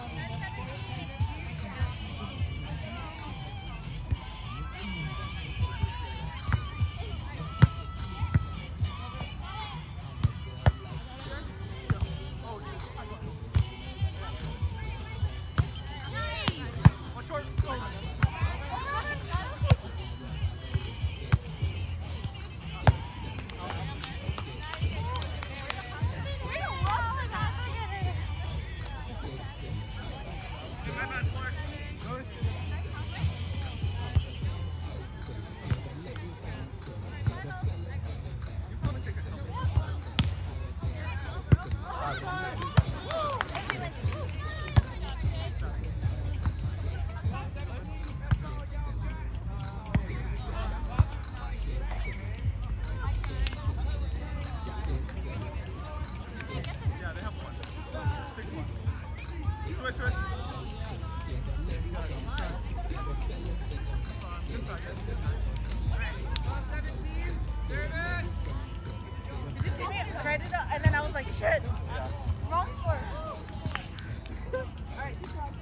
And then I was like, shit, wrong score. Alright,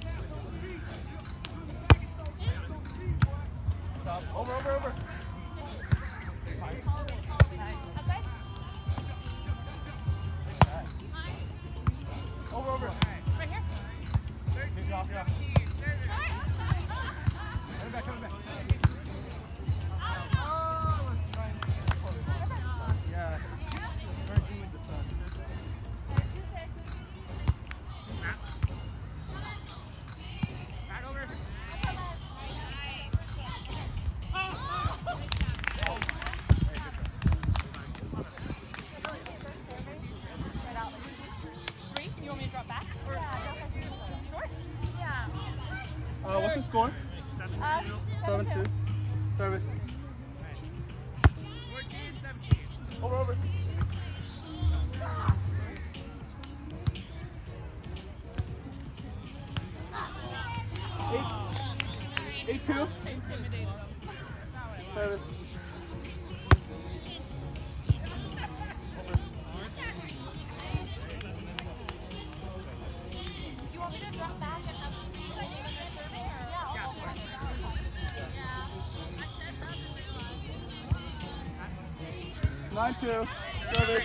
stop. Over. Okay. Over. Right here. You're off. Coming back. Yeah. Merging with the sun. Back over. You want me to drop back? Or sure. Yeah. What's the score? 7-2. Service. 14-17. Over. 8-2. Intimidated. Service. You want me to drop back and have Yeah. 9-2. Service.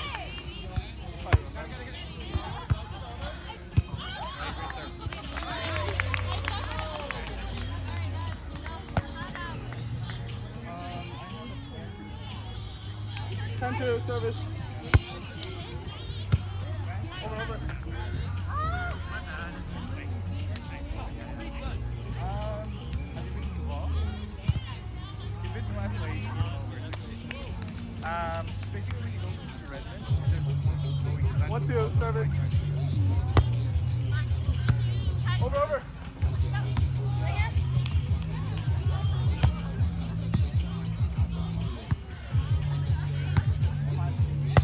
Service. Over. Basically when you go to the residence, 1-2, service. Over. 9-2.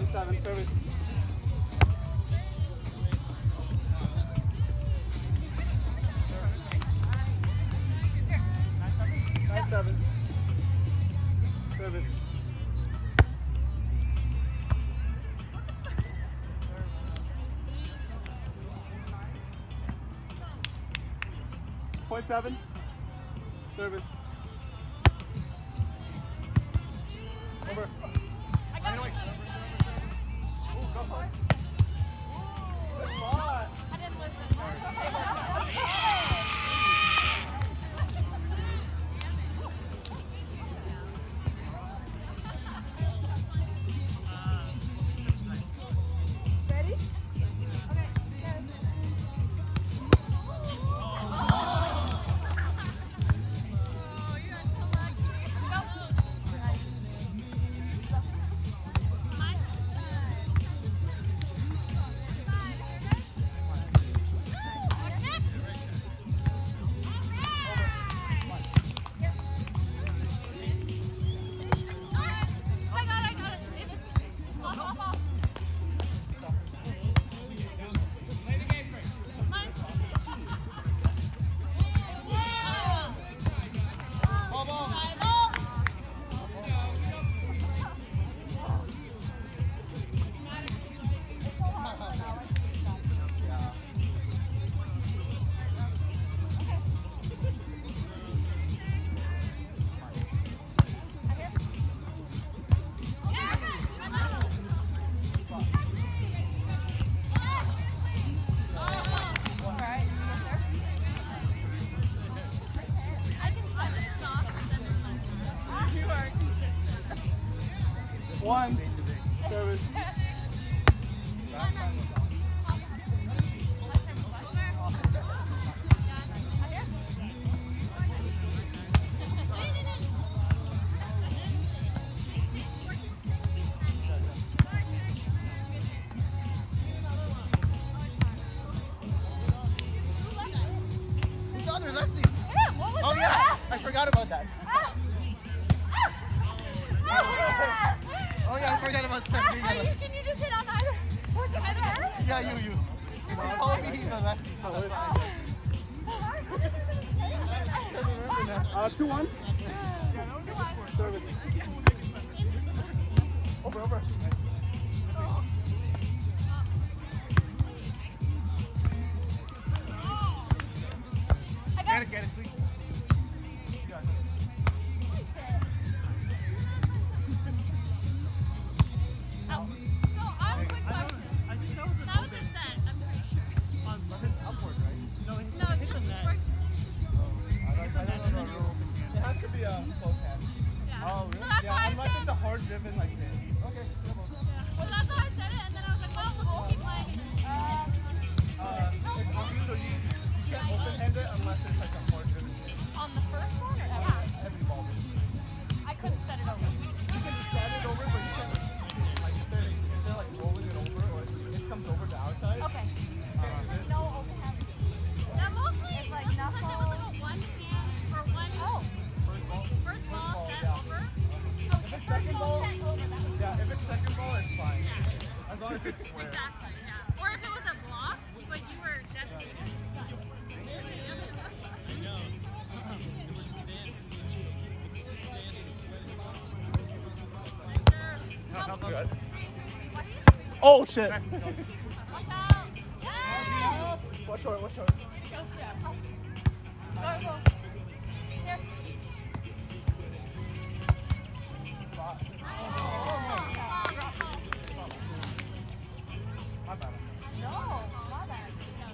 7, service. 9-7. Service. Point 7. Service. Over. I got it. Oh, go for it. Good spot. I didn't listen. Ready? Okay. One. Service. Who's on there? Lexi? Yeah, what was Oh that? yeah, I forgot about that. Oh yeah, I forgot about Stephanie. Can you just hit on either? Yeah, you. You told me he's a lefty, so that's fine. 2-1. Service. Over. Get it, please. It has to be a close hand. Oh, really? Yeah, unless it's a hard driven like this. Okay. Well, that's how I said it, and then I was like, well, we'll keep playing. So you can't open-hand it unless it's like a hard driven hit. On the first one, or yeah, Heavy ball. I couldn't set it over. You can set it over, but you can like instead of like rolling it over, or it comes over the outside. Okay. No open hand. Now mostly it's like because it was like a one hand or one. Oh. First ball set yeah. over. If it's second ball, yeah. If it's second ball, it's fine. As long as it's square. Exactly. Yeah. Or if it was a block, but you were dedicated. Good. Oh shit! Watch out! Yeah! Watch short. Go, go. Here. My bad. No, my bad.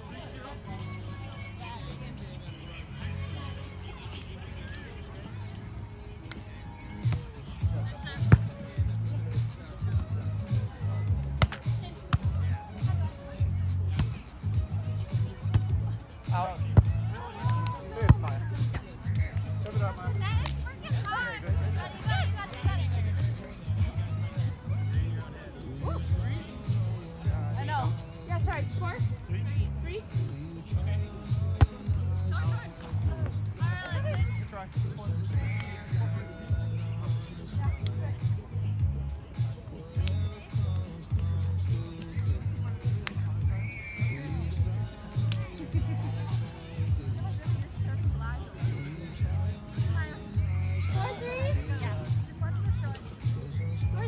Out. It's fine. Give it up, man. That is freaking hard. You got it.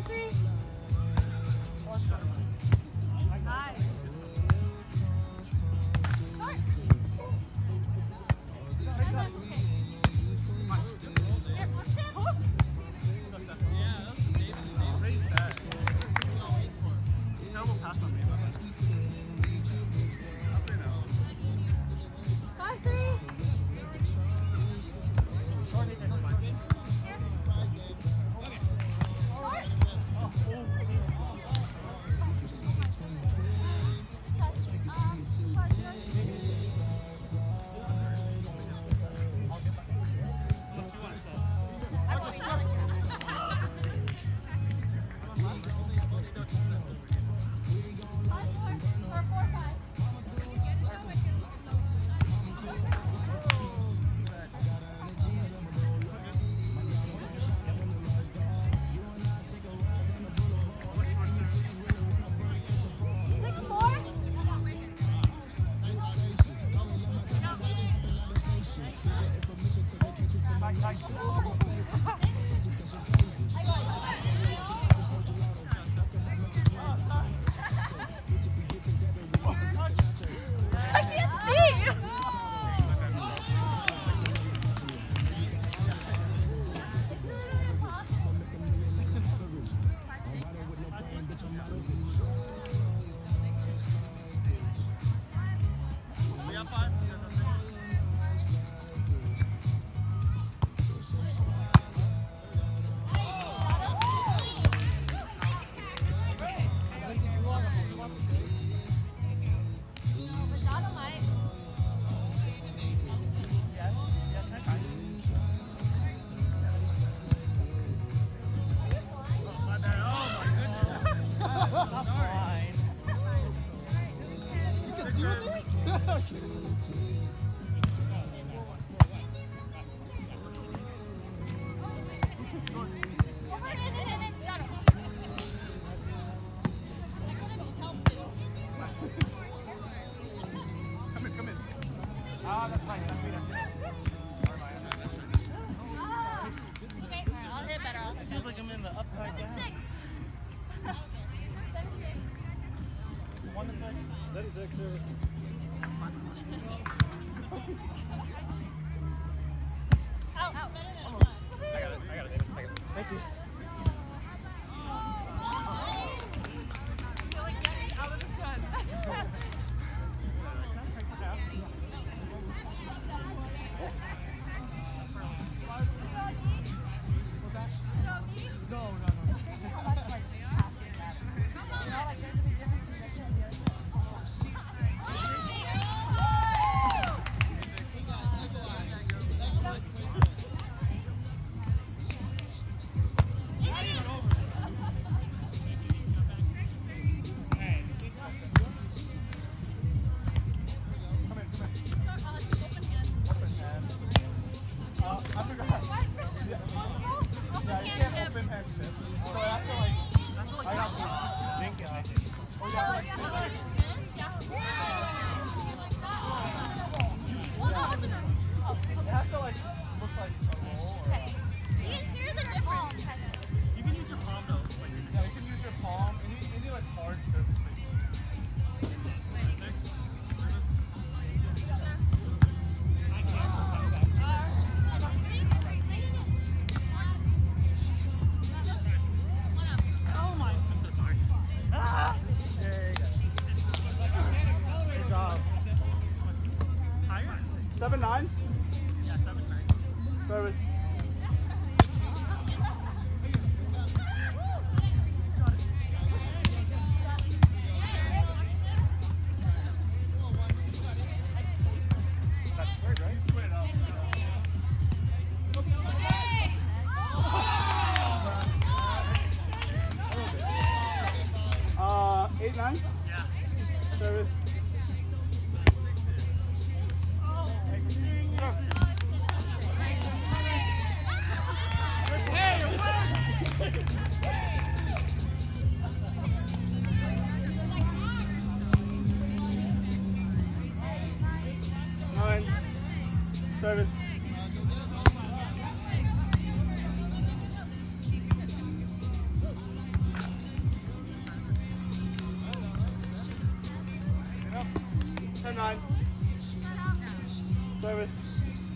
5-3. Nice. Start. Here, push it. 10-9. Service.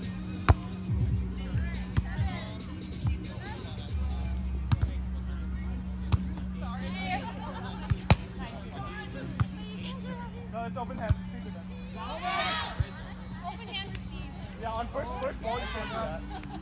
No, it's open hand. Open hand receive. Yeah, on first ball you can't do that.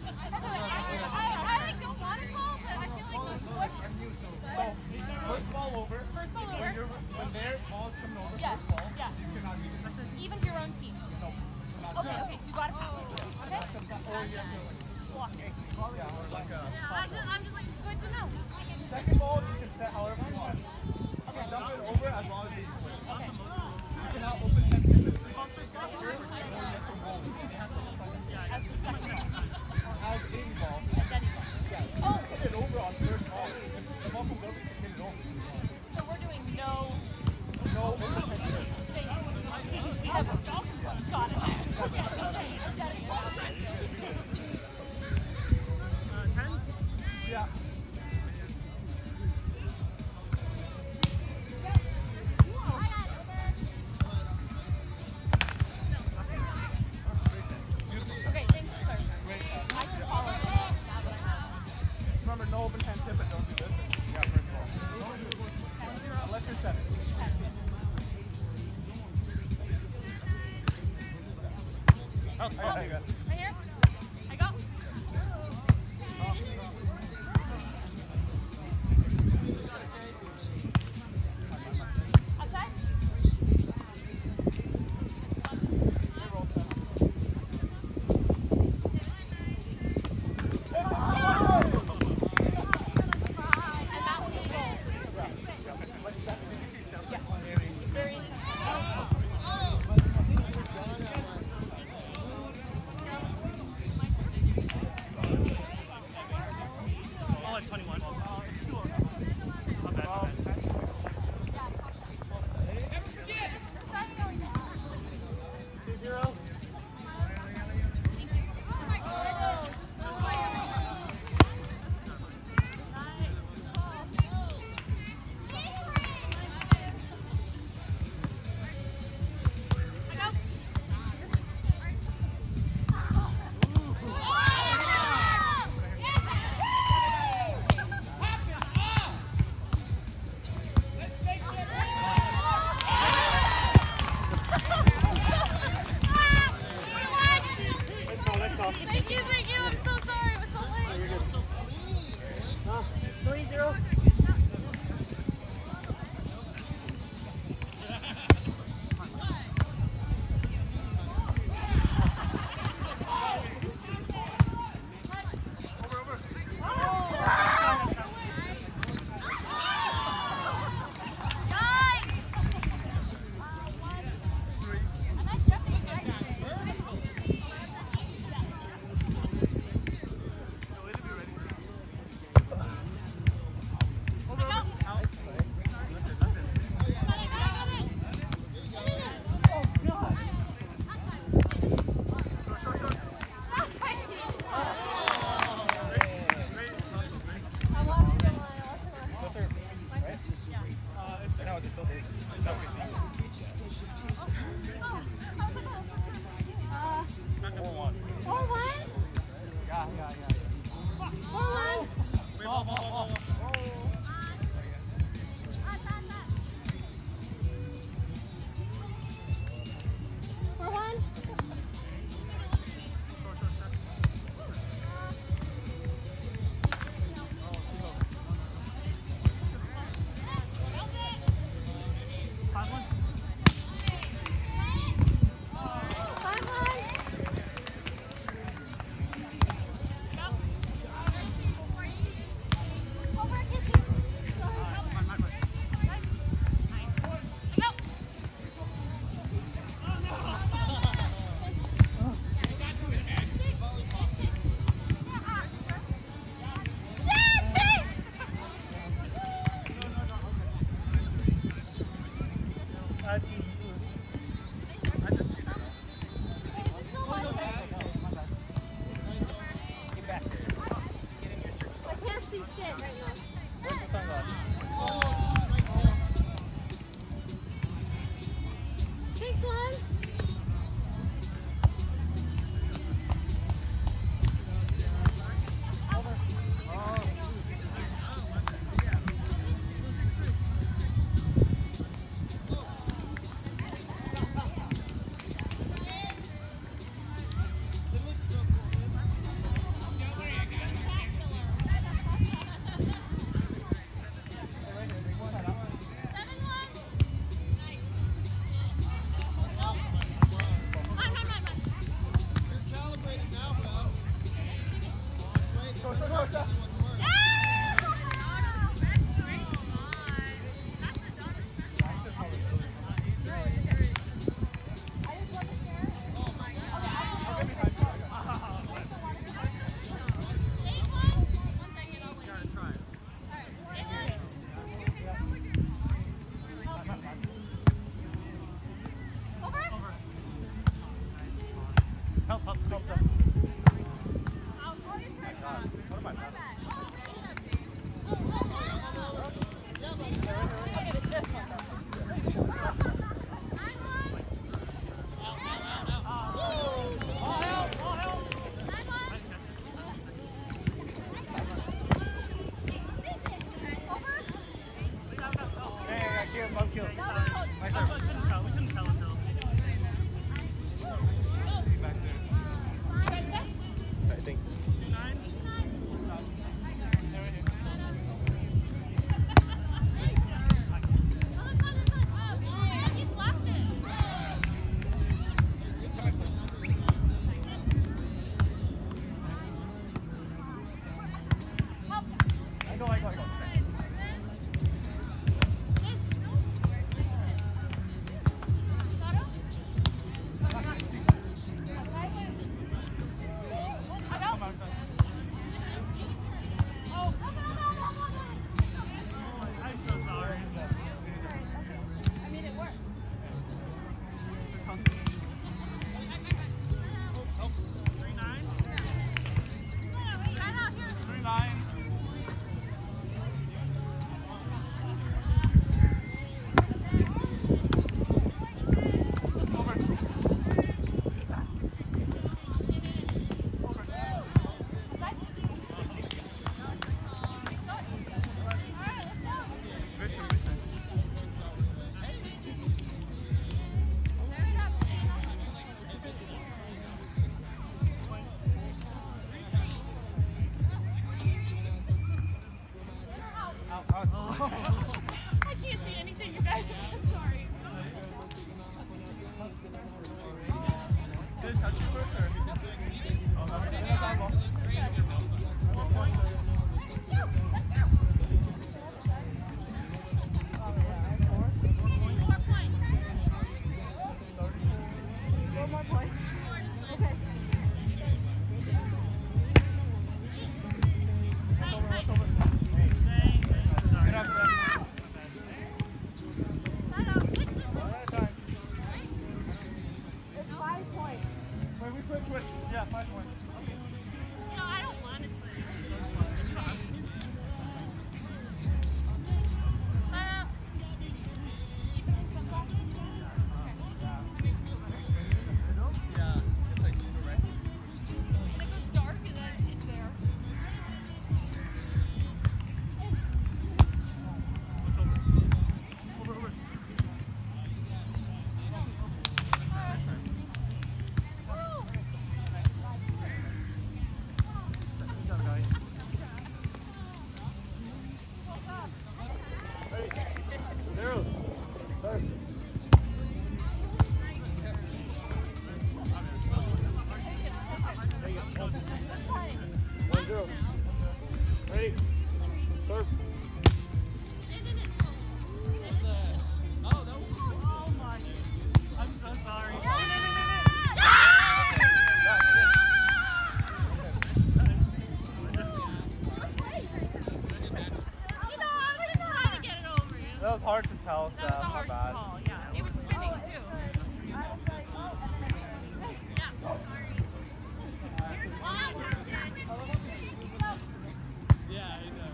I like don't want to call, but I feel like So, first ball over. First ball over. When their ball is coming over, Yes, first ball, yeah. you cannot do it. Even your own team. No. Okay, so you got to pass. Okay? Or you have to Block. yeah, or like a I'm just like, it's good to know. second ball, you can set however you want. You can dump it over as long as it's clear. Okay. You cannot open hand pivot. Or you have to roll. As the second ball. As any ball. As any ball. Yeah. Oh, Hit it over on first ball. If the ball comes over, you can hit it over. so we're doing no. No open hand pivot. Ever. Got it. Okay. Yeah. Okay, thanks for clarifying. I can follow that. Remember, no open hand pivot, don't do this. Yeah, first ball. Unless you're setting. Oh, I got it. Right here. I go. Outside. And that was a goal. Very easy. Oh, it's 21. Not bad, not bad. Thank you. I'm so sorry. It was so late. 3-0. Thanks, Lon. Bump kill. My serve. We couldn't tell until. Back there. I think. 9. I go. I'm so sorry. I mean, it worked. 3-9. 3-9. I can't see anything, you guys. I'm so sorry. Did it touch you first or? Switch. Yeah, 5 points. No, I don't want to switch. Ready? Serve. Oh my. I'm so sorry. That was hard to tell, so That was a hard my bad. call, yeah. It was spinning too. Yeah, I know.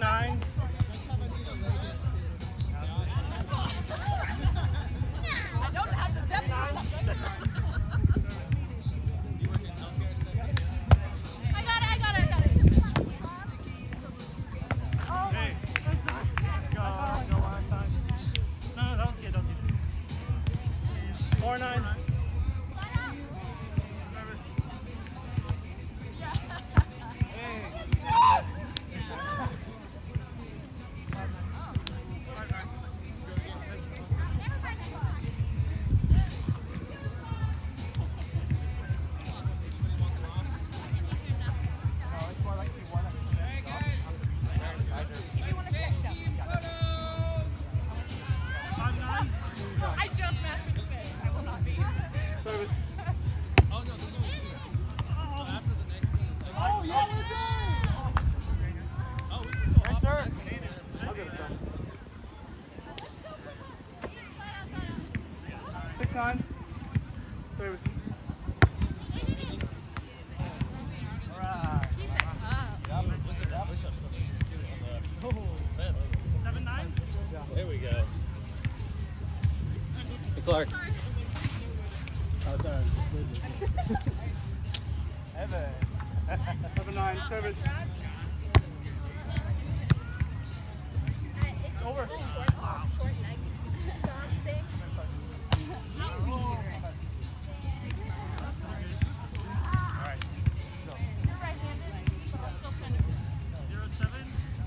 9. I don't have the depth. I got it. Oh. Hey. Go on time. No, don't get it. 4-9. I just matched with the fish. I will not be. Service. Oh, yeah, we did! Nice serve. I'll get it done. 6-9. Service. Alright. 7-9. There we go. Hey, Clark. Oh, sorry. Evan. 7-9. Service. Over. Alright. You're right-handed. Still kind of. 0-7.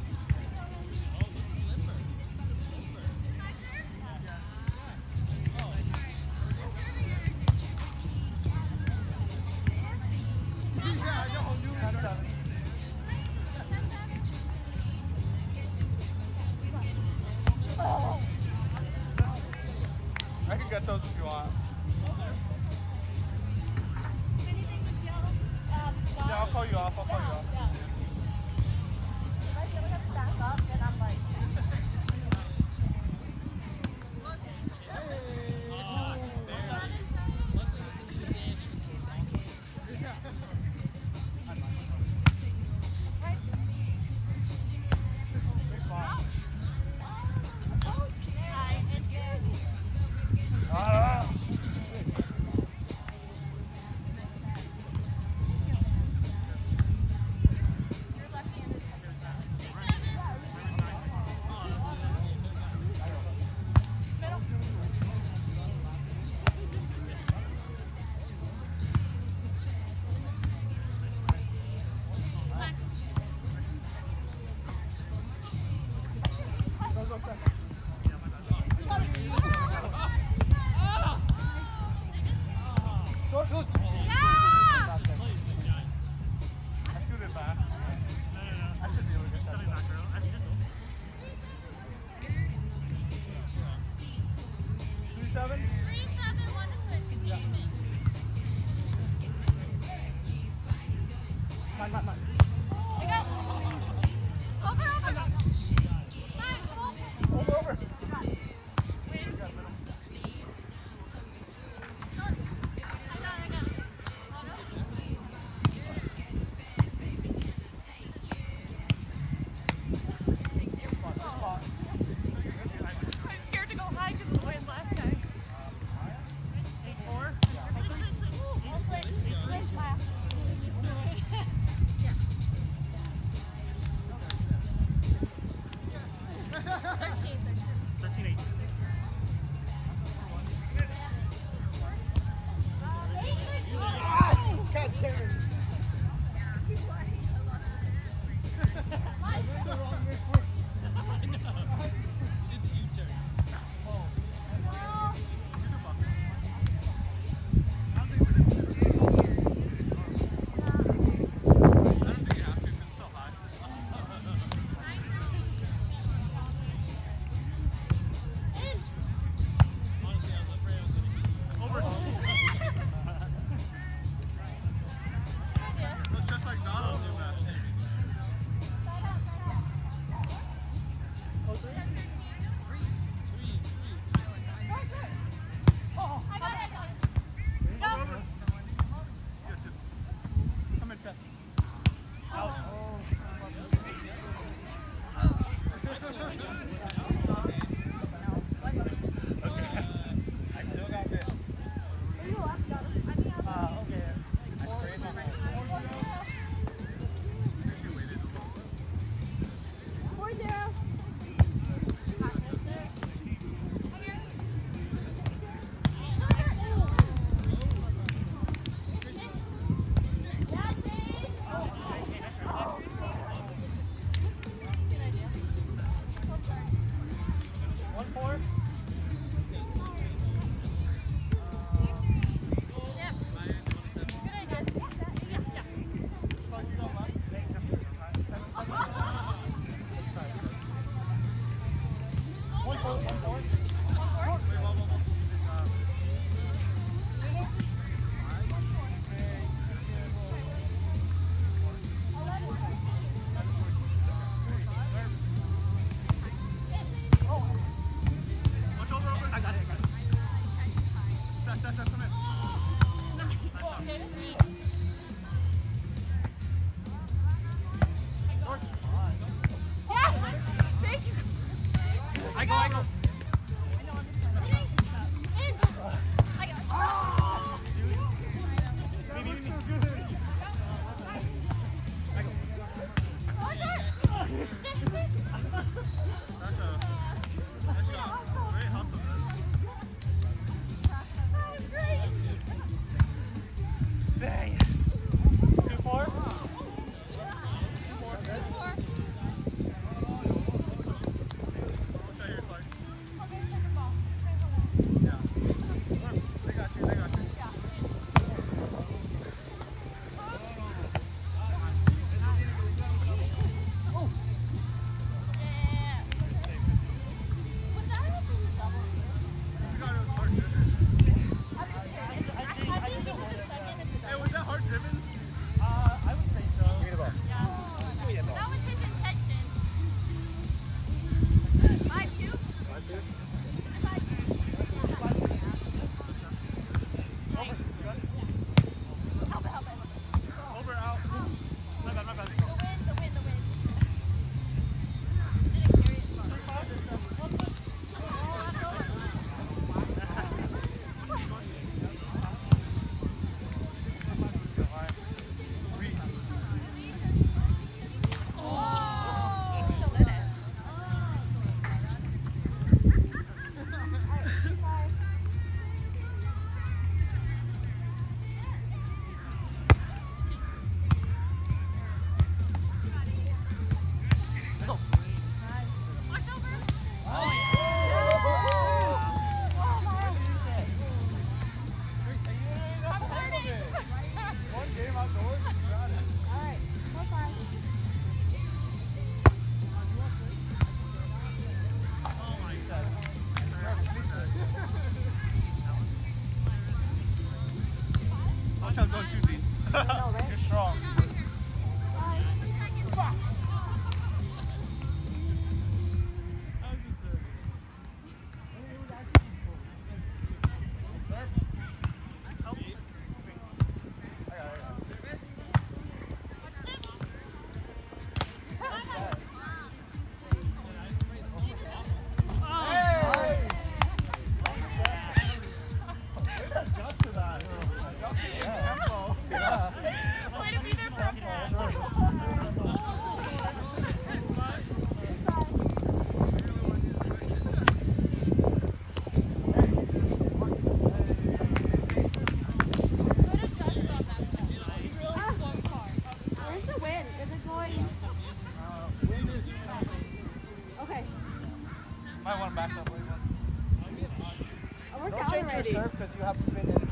I can get those if you want. Yeah, I'll call you off. Might want to back up. We're Don't down change already. your serve because you have spin in.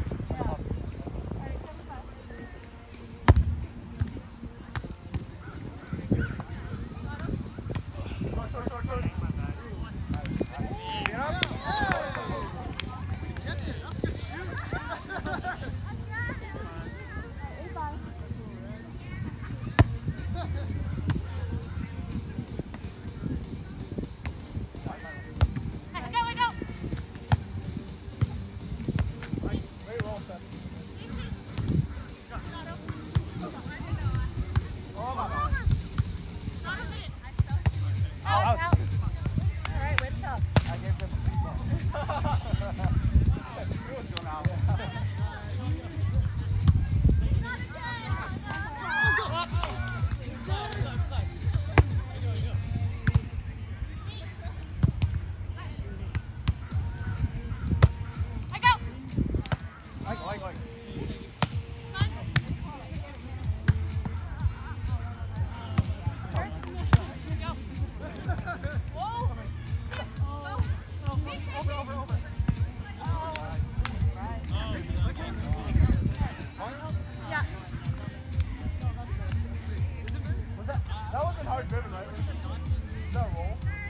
That wasn't hard driven, right? Is that a roll?